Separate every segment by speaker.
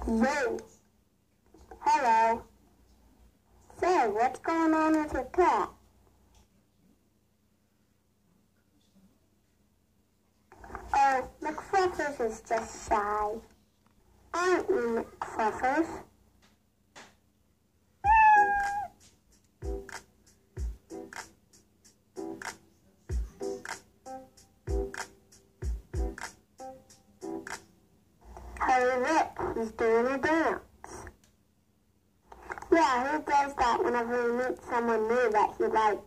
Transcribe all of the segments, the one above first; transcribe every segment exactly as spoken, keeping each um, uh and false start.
Speaker 1: Yo. Hello. Say, what's going on with your cat? Oh, McFluffers is just shy. Aren't you, McFluffers? Hey, look, he's doing a dance. Yeah, he does that whenever he meets someone new that he likes.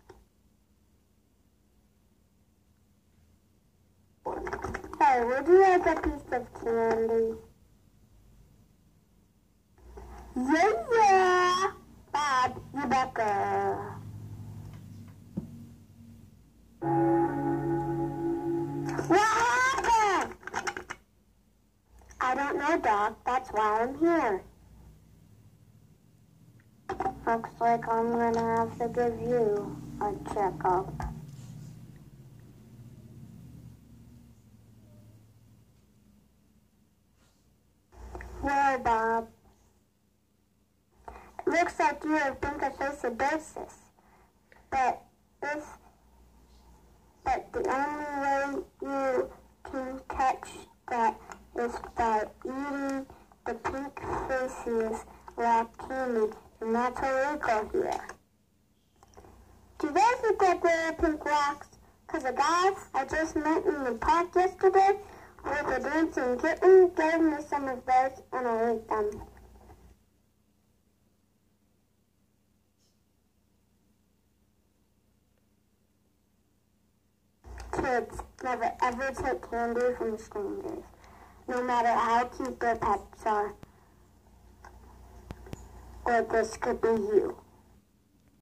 Speaker 1: Hey, would you like a piece of candy? Yeah, yeah! Bob, you better. What happened? I don't know, Doc. That's why I'm here. Looks like I'm gonna have to give you a checkup. Well, Bob, it looks like you have pinkofacidosis. But if, but the only way you can catch that is by eating the pink faces rock candy, and that's illegal here. Do you guys look like little pink rocks? Because a guy I just met in the park yesterday with a dancing kitten gave me some of those, and I ate them. Kids, never ever take candy from strangers, no matter how cute their pets are. Or this could be you.